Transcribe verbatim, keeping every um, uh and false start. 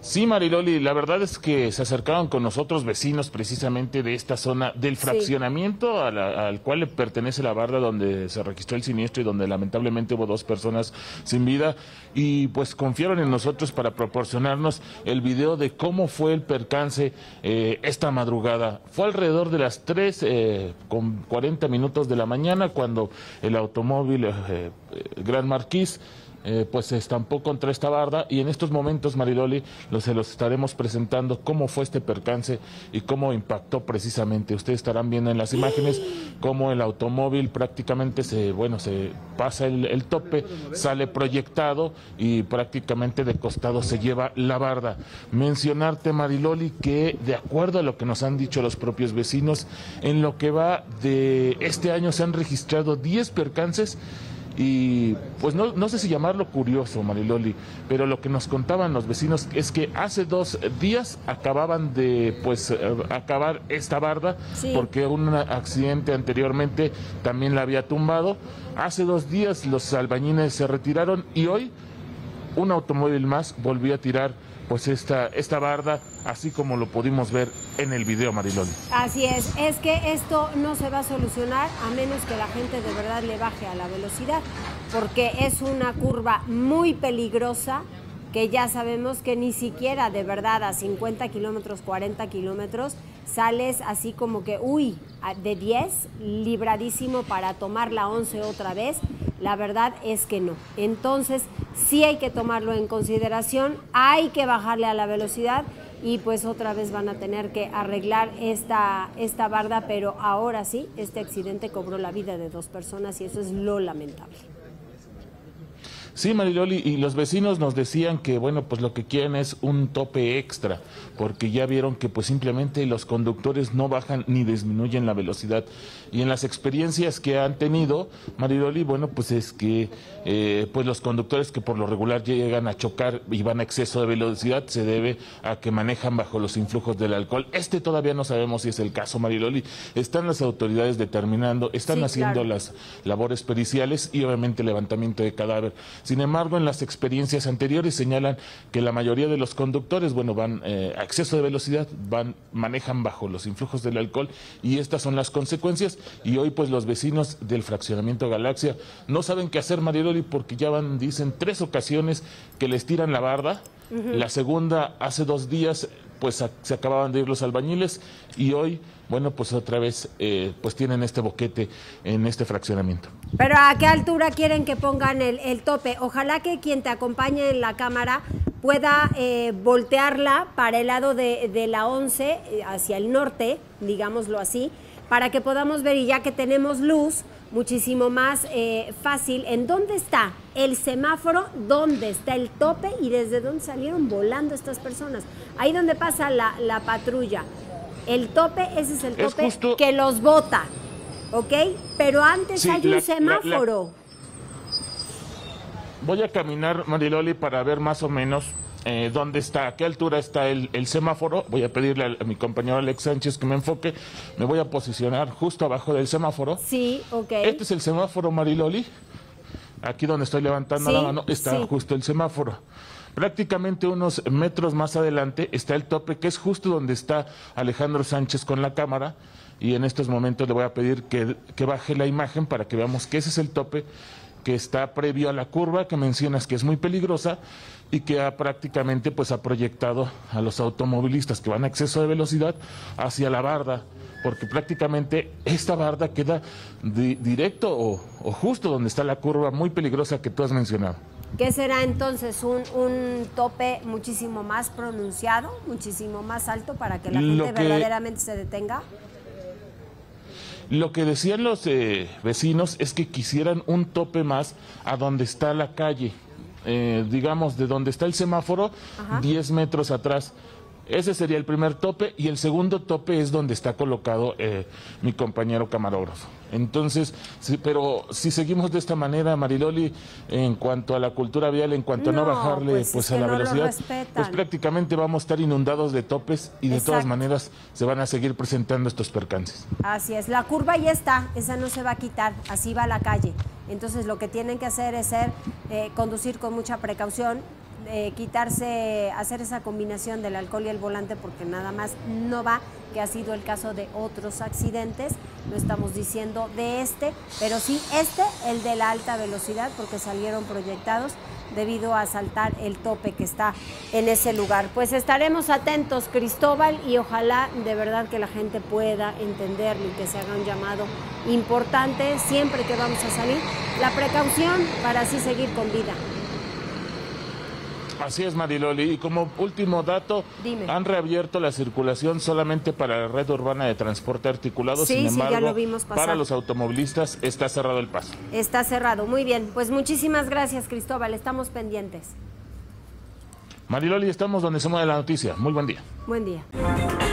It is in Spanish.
Sí, Mariloli, la verdad es que se acercaron con nosotros vecinos precisamente de esta zona del fraccionamiento sí. a la, al cual le pertenece la barda donde se registró el siniestro y donde lamentablemente hubo dos personas sin vida, y pues confiaron en nosotros para proporcionarnos el video de cómo fue el percance eh, esta madrugada. Fue alrededor de las tres eh, con cuarenta minutos de la mañana cuando el automóvil eh, eh, Gran Marquis Eh, pues se estampó contra esta barda, y en estos momentos, Mariloli, los, se los estaremos presentando cómo fue este percance y cómo impactó precisamente. Ustedes estarán viendo en las imágenes cómo el automóvil prácticamente se, bueno, se pasa el, el tope, sale proyectado y prácticamente de costado se lleva la barda. Mencionarte, Mariloli, que de acuerdo a lo que nos han dicho los propios vecinos, en lo que va de este año se han registrado diez percances. Y pues no, no sé si llamarlo curioso, Mariloli, pero lo que nos contaban los vecinos es que hace dos días acababan de pues acabar esta barda, sí. porque un accidente anteriormente también la había tumbado. Hace dos días los albañiles se retiraron y hoy un automóvil más volvió a tirar pues esta, esta barda, así como lo pudimos ver en el video, Mariloli. Así es, es que esto no se va a solucionar a menos que la gente de verdad le baje a la velocidad, porque es una curva muy peligrosa, que ya sabemos que ni siquiera de verdad a cincuenta kilómetros, cuarenta kilómetros, sales así como que, uy, de diez, libradísimo para tomar la once otra vez. La verdad es que no. Entonces, sí hay que tomarlo en consideración, hay que bajarle a la velocidad y pues otra vez van a tener que arreglar esta, esta barda, pero ahora sí, este accidente cobró la vida de dos personas y eso es lo lamentable. Sí, Mariloli, y los vecinos nos decían que, bueno, pues lo que quieren es un tope extra, porque ya vieron que pues simplemente los conductores no bajan ni disminuyen la velocidad. Y en las experiencias que han tenido, Mariloli, bueno, pues es que eh, pues los conductores que por lo regular llegan a chocar y van a exceso de velocidad se debe a que manejan bajo los influjos del alcohol. Este todavía no sabemos si es el caso, Mariloli. Están las autoridades determinando, están sí, haciendo claro. las labores periciales y obviamente levantamiento de cadáver. Sin embargo, en las experiencias anteriores señalan que la mayoría de los conductores, bueno, van eh, a exceso de velocidad, van, manejan bajo los influjos del alcohol y estas son las consecuencias. Y hoy, pues, los vecinos del fraccionamiento Galaxia no saben qué hacer, Mariloli, porque ya van, dicen, tres ocasiones que les tiran la barda. Uh-huh. La segunda, hace dos días, pues a, se acababan de ir los albañiles y hoy, bueno, pues otra vez, eh, pues tienen este boquete en este fraccionamiento. Pero ¿a qué altura quieren que pongan el, el tope? Ojalá que quien te acompañe en la cámara pueda eh, voltearla para el lado de, de la once, hacia el norte, digámoslo así, para que podamos ver, y ya que tenemos luz, muchísimo más eh, fácil, en dónde está el semáforo, dónde está el tope y desde dónde salieron volando estas personas. Ahí donde pasa la, la patrulla. El tope, ese es el tope es justo... que los bota, ¿ok? Pero antes sí, hay la, un semáforo. La, la... Voy a caminar, Mariloli, para ver más o menos eh, dónde está, a qué altura está el, el semáforo. Voy a pedirle a, a mi compañero Alex Sánchez que me enfoque. Me voy a posicionar justo abajo del semáforo. Sí, ok. Este es el semáforo, Mariloli. Aquí donde estoy levantando sí, la mano está sí. justo el semáforo. Prácticamente unos metros más adelante está el tope, que es justo donde está Alejandro Sánchez con la cámara, y en estos momentos le voy a pedir que, que baje la imagen para que veamos que ese es el tope que está previo a la curva que mencionas que es muy peligrosa y que ha prácticamente pues ha proyectado a los automovilistas que van a exceso de velocidad hacia la barda, porque prácticamente esta barda queda di directo o, o justo donde está la curva muy peligrosa que tú has mencionado. ¿Qué será entonces? Un, un tope muchísimo más pronunciado, muchísimo más alto para que la gente que, verdaderamente se detenga. Lo que decían los eh, vecinos es que quisieran un tope más a donde está la calle, eh, digamos de donde está el semáforo, Ajá. diez metros atrás. Ese sería el primer tope y el segundo tope es donde está colocado eh, mi compañero camarógrafo. Entonces, sí, pero si seguimos de esta manera, Mariloli, en cuanto a la cultura vial, en cuanto no, a no bajarle pues, pues a la no velocidad, pues prácticamente vamos a estar inundados de topes y de Exacto. todas maneras se van a seguir presentando estos percances. Así es, la curva ya está, esa no se va a quitar, así va la calle. Entonces lo que tienen que hacer es ser, eh, conducir con mucha precaución. eh, quitarse, hacer esa combinación del alcohol y el volante, porque nada más no va, que ha sido el caso de otros accidentes, no estamos diciendo de este, pero sí este, el de la alta velocidad, porque salieron proyectados debido a saltar el tope que está en ese lugar. Pues estaremos atentos, Cristóbal, y ojalá de verdad que la gente pueda entenderlo y que se haga un llamado importante siempre que vamos a salir, la precaución para así seguir con vida. Así es, Mariloli. Y como último dato, Dime. Han reabierto la circulación solamente para la red urbana de transporte articulado. Sí, Sin sí, embargo, ya lo vimos pasar. Para los automovilistas está cerrado el paso. Está cerrado, muy bien. Pues muchísimas gracias, Cristóbal. Estamos pendientes. Mariloli, estamos donde se mueve la noticia. Muy buen día. Buen día.